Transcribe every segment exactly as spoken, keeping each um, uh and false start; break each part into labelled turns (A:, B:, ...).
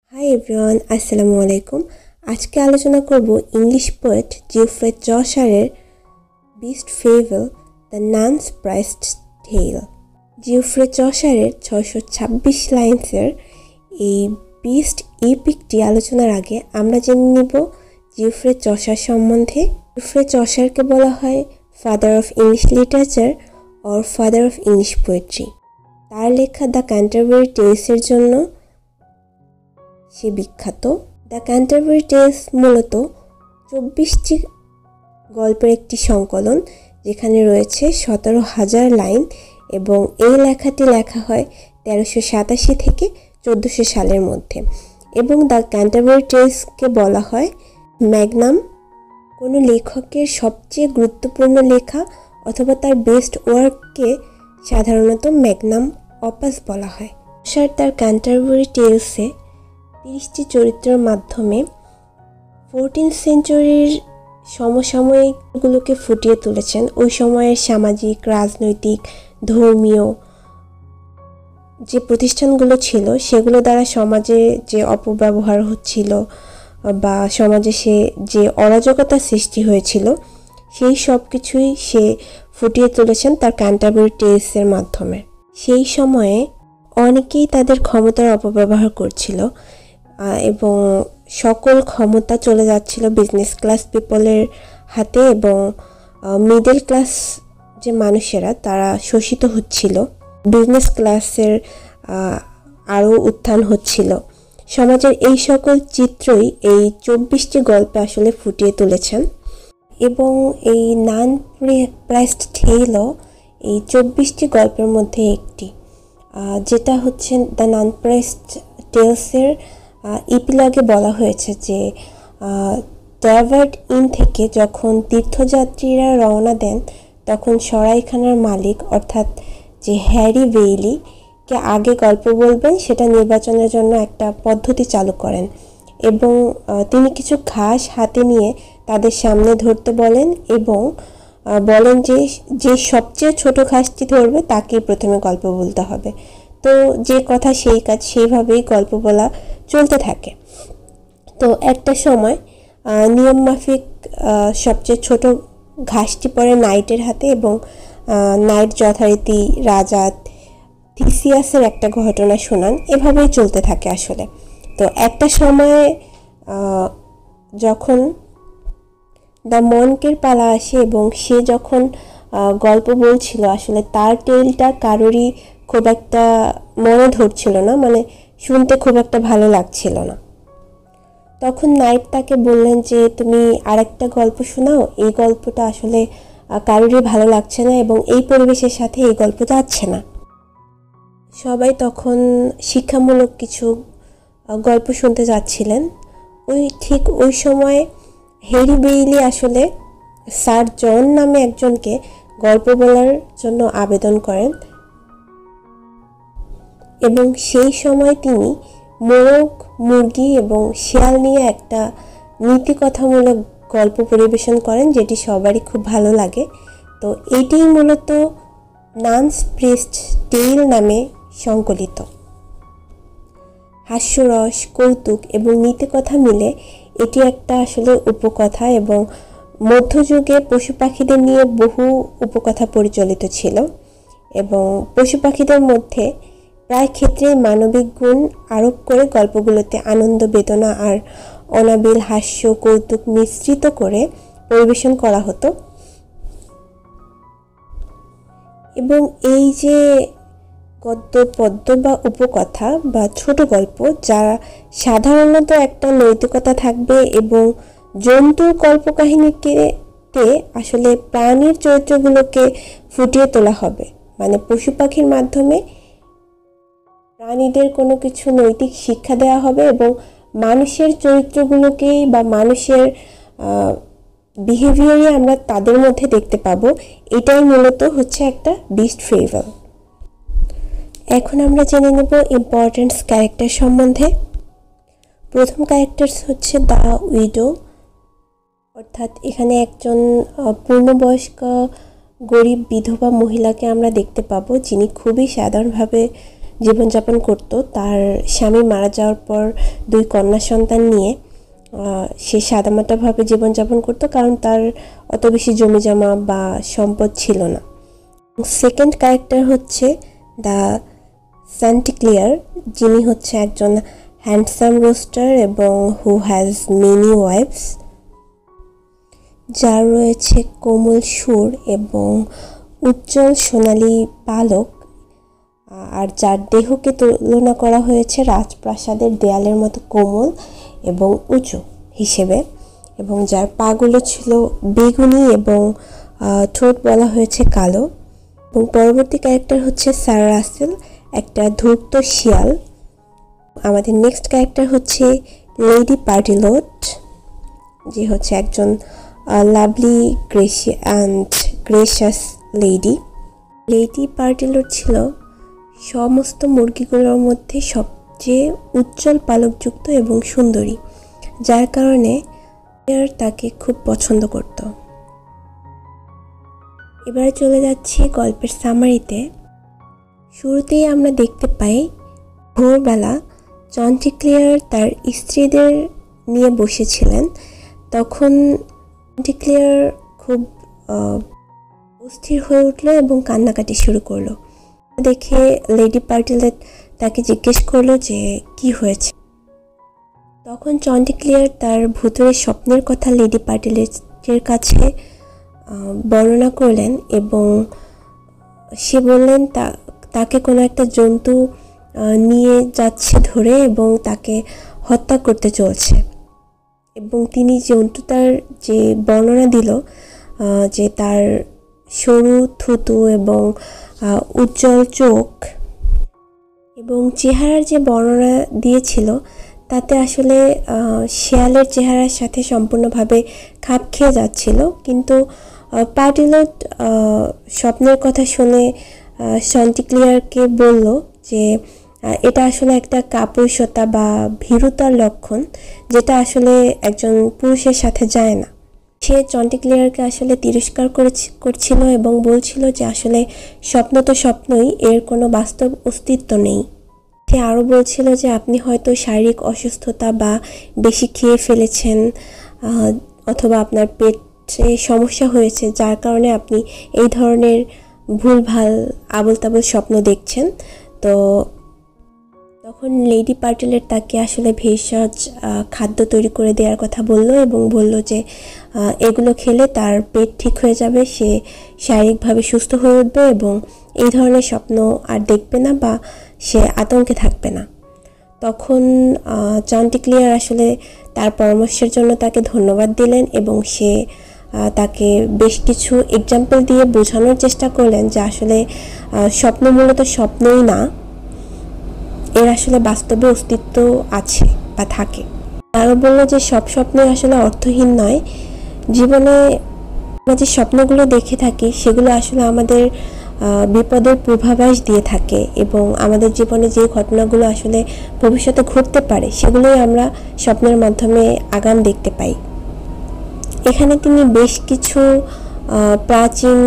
A: Hi everyone, আসসালামু আলাইকুম। আজকে আলোচনা করব ইংলিশ পোয়েট জিওফ্রে চসারের beast fable the nun's priest's tale. Geoffrey চসারের ছয়শো ছাব্বিশ লাইন্সের এই বিস্ট ইপিকটি আলোচনার আগে আমরা জেনে নিব জিওফ্রে চসার সম্বন্ধে। জিওফ্রে চসারকে বলা হয় father of English literature or father of English poetry. তার লেখা দ্য ক্যান্টারবারি টেলসের জন্য সে বিখ্যাত। দ্য ক্যান্টারবারি টেলস মূলত চব্বিশটি গল্পের একটি সংকলন, যেখানে রয়েছে সতেরো হাজার লাইন, এবং এই লেখাটি লেখা হয় তেরোশো সাতাশি থেকে চোদ্দোশো সালের মধ্যে। এবং দ্য ক্যান্টারবারি টেলসকে বলা হয় ম্যাগনাম, কোনো লেখকের সবচেয়ে গুরুত্বপূর্ণ লেখা অথবা তার বেস্ট ওয়ার্ককে সাধারণত ম্যাগনাম অপাস বলা হয়। চসার তার ক্যান্টারবারি টেলসে তিরিশটি চরিত্রের মাধ্যমে ফোরটিন সেঞ্চুরির সমসাময়িকগুলোকে ফুটিয়ে তুলেছেন। ওই সময়ের সামাজিক, রাজনৈতিক, ধর্মীয় যে প্রতিষ্ঠানগুলো ছিল সেগুলো দ্বারা সমাজে যে অপব্যবহার হচ্ছিল বা সমাজে সে যে অরাজকতা সৃষ্টি হয়েছিল সেই সব কিছুই সে ফুটিয়ে তুলেছেন তার ক্যান্টারবারি টেলসের মাধ্যমে। সেই সময়ে অনেকেই তাদের ক্ষমতার অপব্যবহার করছিল এবং সকল ক্ষমতা চলে যাচ্ছিল বিজনেস ক্লাস পিপলের হাতে, এবং মিডল ক্লাস যে মানুষেরা তারা শোষিত হচ্ছিল। বিজনেস ক্লাসের আরও উত্থান হচ্ছিল। সমাজের এই সকল চিত্রই এই চব্বিশটি গল্পে আসলে ফুটিয়ে তুলেছেন। এবং এই নান স্প্রাইস্ট'স্টেলও এই চব্বিশটি গল্পের মধ্যে একটি, যেটা হচ্ছে দ্য নান স্প্রাইস্ট'স্টেলসের ইপিলগে বলা হয়েছে যে ট্র্যাভার্ড ইন থেকে যখন তীর্থযাত্রীরা রওনা দেন তখন সরাইখানার মালিক অর্থাৎ যে হ্যারি বেইলিকে আগে গল্প বলবেন সেটা নির্বাচনের জন্য একটা পদ্ধতি চালু করেন, এবং তিনি কিছু ঘাস হাতে নিয়ে তাদের সামনে ধরতে বলেন এবং বলেন যে যে সবচেয়ে ছোট ঘাসটি ধরবে তাকেই প্রথমে গল্প বলতে হবে। তো যে কথা সেই কাজ, সেইভাবেই গল্প বলা চলতে থাকে। তো একটা সময় নিয়ম মাফিক সবচেয়ে ছোট ঘাসটি পড়ে নাইটের হাতে, এবং নাইট যথারীতি রাজা থিসিয়াসের একটা ঘটনা শোনান। এভাবেই চলতে থাকে আসলে। তো একটা সময়ে যখন দ্য মনকের পালা আসে এবং সে যখন গল্প বলছিল আসলে তার টেলটা কারোরই খুব একটা মনে ধরছিল না, মানে শুনতে খুব একটা ভালো লাগছিল না। তখন নাইট তাকে বললেন যে তুমি আরেকটা গল্প শোনাও, এই গল্পটা আসলে কারোরই ভালো লাগছে না এবং এই পরিবেশের সাথে এই গল্প যাচ্ছে না। সবাই তখন শিক্ষামূলক কিছু গল্প শুনতে যাচ্ছিলেন। ওই ঠিক ওই সময় হ্যারি বেইলি আসলে স্যার জন নামে একজনকে গল্প বলার জন্য আবেদন করেন, এবং সেই সময় তিনি মোরগ, মুরগি এবং শিয়াল নিয়ে একটা নীতিকথামূলক গল্প পরিবেশন করেন, যেটি সবারই খুব ভালো লাগে। তো এটিই মূলত নান স্প্রাইস্ট'স্টেল নামে সংকলিত। হাস্যরস, কৌতুক এবং নীতিকথা মিলে এটি একটা আসলে উপকথা, এবং মধ্যযুগে পশু পাখিদের নিয়ে বহু উপকথা পরিচালিত ছিল, এবং পশু পাখিদের মধ্যে প্রায় ক্ষেত্রেই মানবিক গুণ আরোপ করে গল্পগুলোতে আনন্দ, বেদনা আর অনাবিল হাস্য, কৌতুক মিশ্রিত করে পরিবেশন করা হতো। এবং এই যে গদ্য, পদ্য বা উপকথা বা ছোট গল্প, যারা সাধারণত একটা নৈতিকতা থাকবে এবং জন্তুর কল্পকাহিনীকে আসলে প্রাণীর চরিত্রগুলোকে ফুটিয়ে তোলা হবে, মানে পশু পাখির মাধ্যমে প্রাণীদের কোনো কিছু নৈতিক শিক্ষা দেওয়া হবে এবং মানুষের চরিত্রগুলোকেই বা মানুষের বিহেভিয়ারই আমরা তাদের মধ্যে দেখতে পাবো। এটাই মূলত হচ্ছে একটা বিস্ট ফেবল। এখন আমরা জেনে নেব ইম্পর্টেন্ট ক্যারেক্টার সম্বন্ধে। প্রথম ক্যারেক্টার হচ্ছে দ্য উইডো, অর্থাৎ এখানে একজন পূর্ণবয়স্ক গরিব বিধবা মহিলাকে আমরা দেখতে পাবো, যিনি খুবই সাধারণভাবে জীবনযাপন করত। তার স্বামী মারা যাওয়ার পর দুই কন্যা সন্তান নিয়ে সে সাদামাটাভাবে জীবনযাপন করত, কারণ তার অত বেশি জমিজমা বা সম্পদ ছিল না। সেকেন্ড ক্যারেক্টার হচ্ছে দ্য Chaunticleer, যিনি হচ্ছে একজন হ্যান্ডসাম রোস্টার এবং হু হ্যাজ মেনি ওয়াইফস, যার রয়েছে কোমল সুর এবং উজ্জ্বল সোনালী পালক, আর যার দেহকে তুলনা করা হয়েছে রাজপ্রাসাদের দেয়ালের মতো কোমল এবং উঁচু হিসেবে, এবং যার পাগুলো ছিল বেগুনি এবং ঠোঁট বলা হয়েছে কালো। এবং পরবর্তী ক্যারেক্টার হচ্ছে স্যার রাসেল, একটা ধূর্ত শিয়াল। আমাদের নেক্সট ক্যারেক্টার হচ্ছে লেডি পার্টিলোট, যে হচ্ছে একজন lovely gracy and gracious lady. Lady Pertelote ছিল সমস্ত মুরগিগুলোর মধ্যে সবচেয়ে উজ্জ্বল পালকযুক্ত এবং সুন্দরী, যার কারণে তাকে খুব পছন্দ করত। এবারে চলে যাচ্ছি গল্পের সামারিতে। শুরুতেই আমরা দেখতে পাই ভোরবেলা চন্টিক্লিয়ার তার স্ত্রীদের নিয়ে বসেছিলেন। তখন চন্টিক্লিয়ার খুব অস্থির হয়ে উঠল এবং কান্নাকাটি শুরু করলো। দেখে লেডি পার্টিলেট তাকে জিজ্ঞেস করলো যে কি হয়েছে। তখন চন্টিক্লিয়ার তার ভুতুড়ে স্বপ্নের কথা লেডি পার্টিলেটের কাছে বর্ণনা করলেন এবং সে বললেন তা তাকে কোনো একটা জন্তু নিয়ে যাচ্ছে ধরে এবং তাকে হত্যা করতে চলছে। এবং তিনি জন্তুটার যে বর্ণনা দিল, যে তার সরু থুতু এবং উজ্জ্বল চোখ এবং চেহারার যে বর্ণনা দিয়েছিল, তাতে আসলে শেয়ালের চেহারার সাথে সম্পূর্ণভাবে খাপ খেয়ে যাচ্ছিল। কিন্তু পার্টিলোট স্বপ্নের কথা শুনে চন্টিক্লিয়ারকে বলল যে এটা আসলে একটা কাপুরুষতা বা ভীরুতার লক্ষণ, যেটা আসলে একজন পুরুষের সাথে যায় না। সে চন্টিক্লিয়ারকে আসলে তিরস্কার করছিল এবং বলছিল যে আসলে স্বপ্ন তো স্বপ্নই, এর কোনো বাস্তব অস্তিত্ব নেই। সে আরও বলছিল যে আপনি হয়তো শারীরিক অসুস্থতা বা বেশি খেয়ে ফেলেছেন, অথবা আপনার পেটে সমস্যা হয়েছে, যার কারণে আপনি এই ধরনের ভুলভাল আবল তাবল স্বপ্ন দেখছেন। তো তখন লেডি পার্টিলেট তাকে আসলে ভেষজ খাদ্য তৈরি করে দেওয়ার কথা বলল এবং বলল যে এগুলো খেলে তার পেট ঠিক হয়ে যাবে, সে শারীরিকভাবে সুস্থ হয়ে উঠবে এবং এই ধরনের স্বপ্ন আর দেখবে না বা সে আতঙ্কে থাকবে না। তখন চন্টিক্লিয়ার আসলে তার পরামর্শের জন্য তাকে ধন্যবাদ দিলেন এবং সে তাকে বেশ কিছু এক্সাম্পল দিয়ে বোঝানোর চেষ্টা করলেন যে আসলে স্বপ্ন মূলত স্বপ্নই না, এর আসলে বাস্তবে অস্তিত্ব আছে বা থাকে। আরও বলল যে সব স্বপ্নই আসলে অর্থহীন নয়। জীবনে আমরা যে স্বপ্নগুলো দেখে থাকি সেগুলো আসলে আমাদের বিপদের পূর্বাভাস দিয়ে থাকে এবং আমাদের জীবনে যে ঘটনাগুলো আসলে ভবিষ্যতে ঘটতে পারে সেগুলোই আমরা স্বপ্নের মাধ্যমে আগাম দেখতে পাই। এখানে তিনি বেশ কিছু প্রাচীন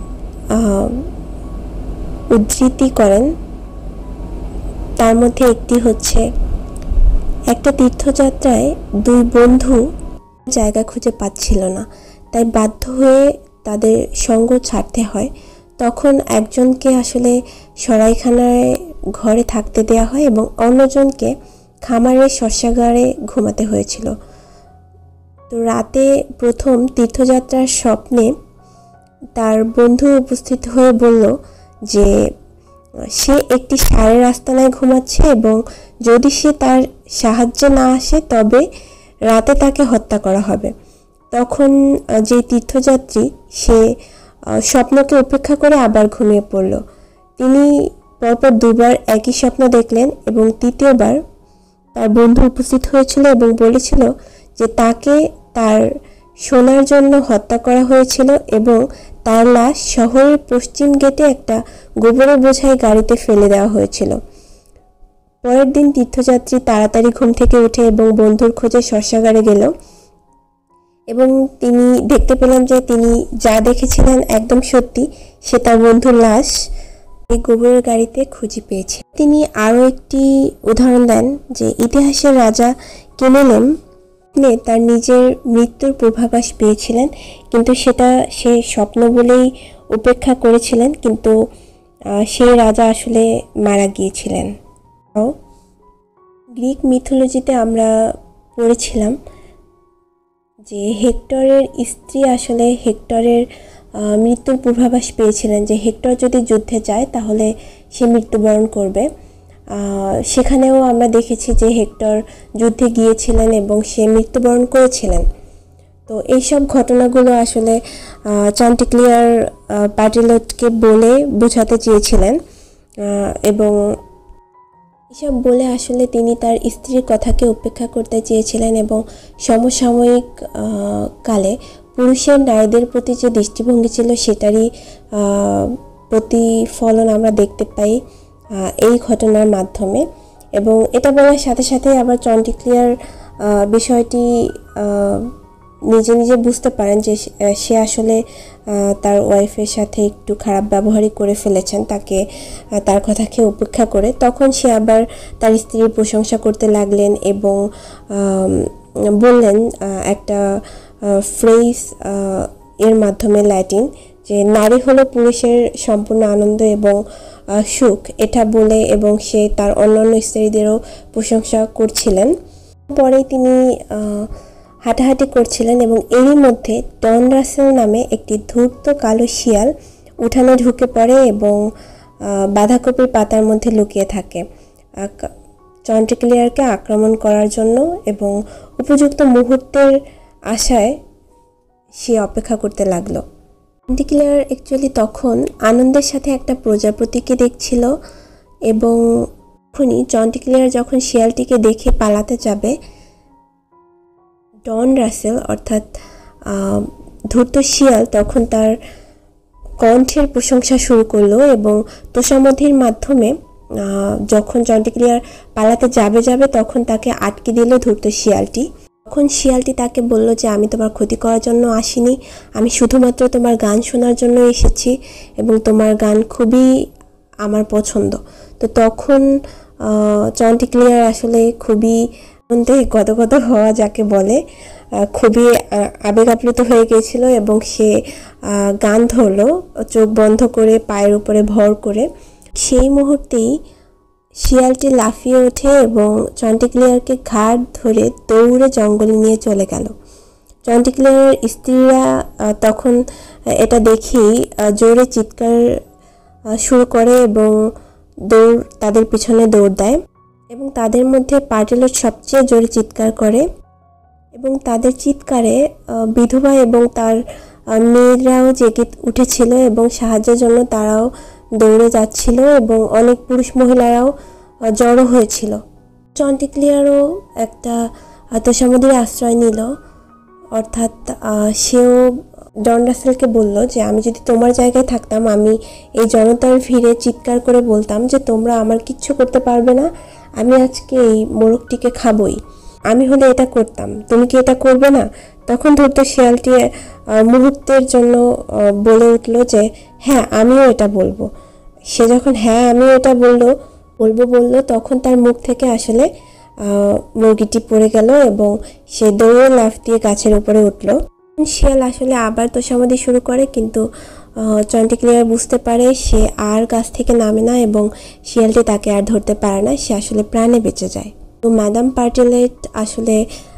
A: উদ্ধৃতি করেন। তার মধ্যে একটি হচ্ছে, একটা তীর্থযাত্রায় দুই বন্ধু জায়গা খুঁজে পাচ্ছিল না, তাই বাধ্য হয়ে তাদের সঙ্গ ছাড়তে হয়। তখন একজনকে আসলে সরাইখানায় ঘরে থাকতে দেওয়া হয় এবং অন্যজনকে খামারের শস্যাগারে ঘুমাতে হয়েছিল। তো রাতে প্রথম তীর্থযাত্রার স্বপ্নে তার বন্ধু উপস্থিত হয়ে বলল যে সে একটি ষাঁড়ের আস্তানায় ঘুমাচ্ছে এবং যদি সে তার সাহায্যে না আসে তবে রাতে তাকে হত্যা করা হবে। তখন যে তীর্থযাত্রী সে স্বপ্নকে উপেক্ষা করে আবার ঘুমিয়ে পড়ল। তিনি পরপর দুবার একই স্বপ্ন দেখলেন এবং তৃতীয়বার তার বন্ধু উপস্থিত হয়েছিল এবং বলেছিল যে তাকে তার সোনার জন্য হত্যা করা হয়েছিল এবং তার লাশ শহরের পশ্চিম গেটে একটা গোবরের বোঝাই গাড়িতে ফেলে দেওয়া হয়েছিল। পরের দিন তীর্থযাত্রী তাড়াতাড়ি ঘুম থেকে উঠে এবং বন্ধুর খোঁজে শস্যাগারে গেল এবং তিনি দেখতে পেলেন যে তিনি যা দেখেছিলেন একদম সত্যি, সে তার বন্ধুর লাশ এই গোবরের গাড়িতে খুঁজে পেয়েছে। তিনি আরও একটি উদাহরণ দেন যে ইতিহাসের রাজা কেনেলেম তার নিজের মৃত্যুর পূর্বাভাস পেয়েছিলেন, কিন্তু সেটা সে স্বপ্ন বলেই উপেক্ষা করেছিলেন, কিন্তু সেই রাজা আসলে মারা গিয়েছিলেন। গ্রিক মিথোলজিতে আমরা পড়েছিলাম যে হেক্টরের স্ত্রী আসলে হেক্টরের মৃত্যুর পূর্বাভাস পেয়েছিলেন যে হেক্টর যদি যুদ্ধে যায় তাহলে সে মৃত্যুবরণ করবে। সেখানেও আমরা দেখেছি যে হেক্টর যুদ্ধে গিয়েছিলেন এবং সে মৃত্যুবরণ করেছিলেন। তো এইসব ঘটনাগুলো আসলে চন্টিক্লিয়ার প্যাটিলটকে বলে বোঝাতে চেয়েছিলেন এবং এসব বলে আসলে তিনি তার স্ত্রীর কথাকে উপেক্ষা করতে চেয়েছিলেন এবং সমসাময়িক কালে পুরুষের নারীদের প্রতি যে দৃষ্টিভঙ্গি ছিল সেটারই প্রতিফলন আমরা দেখতে পাই এই ঘটনার মাধ্যমে। এবং এটা বলার সাথে সাথে আবার চন্টিক্লিয়ার বিষয়টি নিজে নিজে বুঝতে পারেন যে সে আসলে তার ওয়াইফের সাথে একটু খারাপ ব্যবহারই করে ফেলেছেন, তাকে তার কথাকে উপেক্ষা করে। তখন সে আবার তার স্ত্রীর প্রশংসা করতে লাগলেন এবং বললেন একটা ফ্রেজ এর মাধ্যমে ল্যাটিন, যে নারী হলো পুরুষের সম্পূর্ণ আনন্দ এবং সুখ, এটা বলে এবং সে তার অন্যান্য স্ত্রীদেরও প্রশংসা করছিলেন। পরে তিনি হাঁটাহাঁটি করছিলেন এবং এরই মধ্যে ডন রাসেল নামে একটি ধূর্ত কালো শিয়াল উঠানে ঢুকে পড়ে এবং বাঁধাকপির পাতার মধ্যে লুকিয়ে থাকে চন্টিক্লিয়ারকে আক্রমণ করার জন্য, এবং উপযুক্ত মুহূর্তের আশায় সে অপেক্ষা করতে লাগলো। চন্টিক্লিয়ার অ্যাকচুয়ালি তখন আনন্দের সাথে একটা প্রজাপতিকে দেখছিল এবং তখনই চন্টিক্লিয়ার যখন শিয়ালটিকে দেখে পালাতে যাবে, ডন রাসেল অর্থাৎ ধূর্ত শিয়াল তখন তার কণ্ঠের প্রশংসা শুরু করলো এবং তোষামধির মাধ্যমে যখন চন্টিক্লিয়ার পালাতে যাবে যাবে তখন তাকে আটকে দিল ধূর্ত শিয়ালটি। তখন শিয়ালটি তাকে বলল যে আমি তোমার ক্ষতি করার জন্য আসিনি, আমি শুধুমাত্র তোমার গান শোনার জন্য এসেছি এবং তোমার গান খুবই আমার পছন্দ। তো তখন চন্টিক্লিয়ার আসলে খুবই গদগদ হওয়া যাকে বলে, খুবই আবেগ আপ্লুত হয়ে গিয়েছিল এবং সে গান ধরলো চোখ বন্ধ করে পায়ের উপরে ভর করে। সেই মুহূর্তেই শিয়ালটি লাফিয়ে ওঠে এবং চন্টিক্লিয়ারকে ঘাড় ধরে দৌড়ে জঙ্গলে নিয়ে চলে গেল। চন্টিক্লিয়ারের স্ত্রীরা তখন এটা দেখেই জোরে চিৎকার শুরু করে এবং দৌড় তাদের পিছনে দৌড় দেয় এবং তাদের মধ্যে প্যাটিলট সবচেয়ে জোরে চিৎকার করে এবং তাদের চিৎকারে বিধবা এবং তার মেয়েরাও জেগে উঠেছিল এবং সাহায্যের জন্য তারাও দৌড়ে যাচ্ছিল এবং অনেক পুরুষ মহিলারাও জড়ো হয়েছিল। চন্টিক্লিয়ারও একটা তোষামধির আশ্রয় নিল, অর্থাৎ সেও ডন রাসেলকে বলল যে আমি যদি তোমার জায়গায় থাকতাম আমি এই জনতার ভিড়ে চিৎকার করে বলতাম যে তোমরা আমার কিচ্ছু করতে পারবে না, আমি আজকে এই মোরগটিকে খাবই, আমি হলে এটা করতাম, তুমি কি এটা করবে না? তখন ধূর্ত শিয়ালটি মুহূর্তের জন্য বলে উঠল যে হ্যাঁ আমিও এটা বলবো। সে যখন হ্যাঁ আমিও এটা বললো বলবো বললো তখন তার মুখ থেকে আসলে মুরগিটি পড়ে গেল এবং সে দৌড়ে লাফ দিয়ে গাছের উপরে উঠল। শিয়াল আসলে আবার তোষামধি শুরু করে, কিন্তু চন্টিক্লিয়ার বুঝতে পারে সে আর গাছ থেকে নামে না এবং শিয়ালটি তাকে আর ধরতে পারে না, সে আসলে প্রাণে বেঁচে যায়। তো ম্যাডাম প্যাটিলট আসলে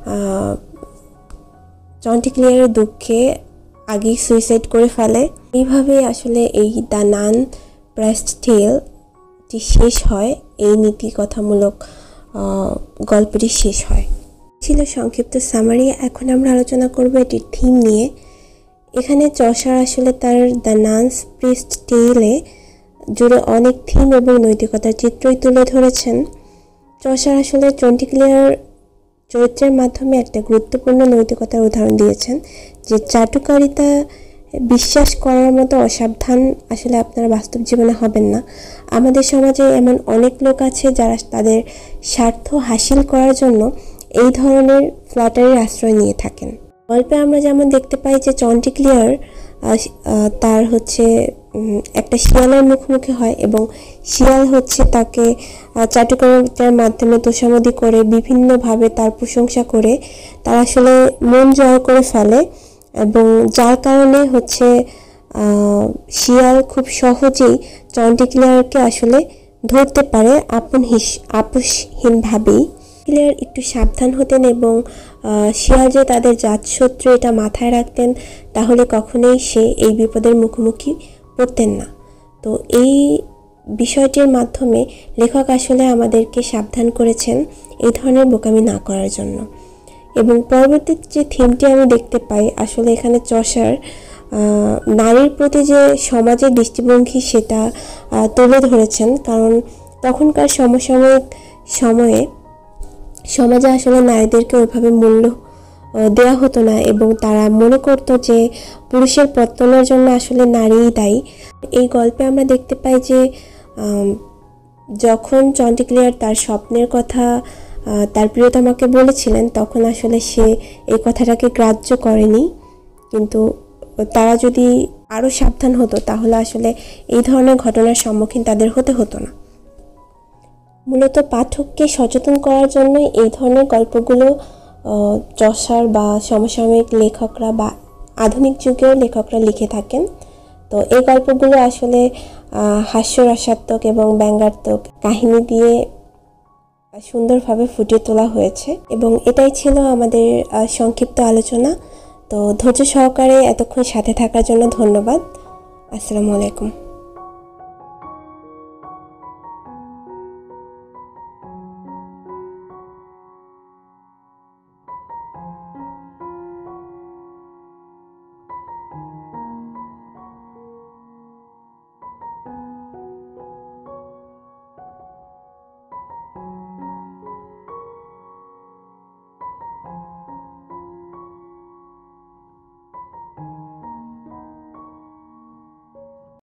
A: চন্টিক্লিয়ারের দুঃখে আগেই সুইসাইড করে ফেলে। এইভাবে আসলে এই দ্য নান প্রেসড টেলটি শেষ হয়, এই নীতি কথামূলক গল্পটি শেষ হয়। ছিল সংক্ষিপ্ত সামারি। এখন আমরা আলোচনা করব এটির থিম নিয়ে। এখানে চসার আসলে তার দ্য নানস প্রিস্ট টেলে জুড়ে অনেক থিম এবং নৈতিকতার চিত্রই তুলে ধরেছেন। চসার আসলে চন্টিক্লিয়ার চরিত্রের মাধ্যমে একটা গুরুত্বপূর্ণ নৈতিকতার উদাহরণ দিয়েছেন যে চাটুকারিতা বিশ্বাস করার মতো অসাবধান আসলে আপনারা বাস্তব জীবনে হবেন না। আমাদের সমাজে এমন অনেক লোক আছে যারা তাদের স্বার্থ হাসিল করার জন্য এই ধরনের ফ্ল্যাটারির আশ্রয় নিয়ে থাকেন। গল্পে আমরা যেমন দেখতে পাই যে চন্টিক্লিয়ার তার হচ্ছে একটা শিয়ালের মুখোমুখি হয় এবং শিয়াল হচ্ছে তাকে চাটুকারিতার মাধ্যমে তোষামোদি করে বিভিন্নভাবে তার প্রশংসা করে তার আসলে মন জয় করে ফেলে এবং যার কারণে হচ্ছে শিয়াল খুব সহজেই চন্টিক্লিয়ারকে আসলে ধরতে পারে আপন হিস আপোষহীনভাবেই। ক্লিয়ার একটু সাবধান হতেন এবং শিয়াল যে তাদের জাতশত্রু এটা মাথায় রাখতেন, তাহলে কখনোই সে এই বিপদের মুখোমুখি পড়তেন না। তো এই বিষয়টির মাধ্যমে লেখক আসলে আমাদেরকে সাবধান করেছেন এই ধরনের বোকামি না করার জন্য। এবং পরবর্তী যে থিমটি আমি দেখতে পাই, আসলে এখানে চসার নারীর প্রতি যে সমাজের দৃষ্টিভঙ্গি সেটা তুলে ধরেছেন। কারণ তখনকার সমসাময়িক সময়ে সমাজে আসলে নারীদেরকে ওইভাবে মূল্য দেওয়া হতো না এবং তারা মনে করতো যে পুরুষের পতনের জন্য আসলে নারীই দায়ী। এই গল্পে আমরা দেখতে পাই যে যখন চন্টিক্লিয়ার তার স্বপ্নের কথা তার প্রিয়তমাকে বলেছিলেন, তখন আসলে সে এই কথাটাকে গ্রাহ্য করেনি। কিন্তু তারা যদি আরও সাবধান হতো তাহলে আসলে এই ধরনের ঘটনার সম্মুখীন তাদের হতে হতো না। মূলত পাঠককে সচেতন করার জন্যই এই ধরনের গল্পগুলো চসার বা সমসাময়িক লেখকরা বা আধুনিক যুগেও লেখকরা লিখে থাকেন। তো এই গল্পগুলো আসলে হাস্যরসাত্মক এবং ব্যঙ্গাত্মক কাহিনী দিয়ে সুন্দরভাবে ফুটিয়ে তোলা হয়েছে। এবং এটাই ছিল আমাদের সংক্ষিপ্ত আলোচনা। তো ধৈর্য সহকারে এতক্ষণ সাথে থাকার জন্য ধন্যবাদ। আসসালামু আলাইকুম।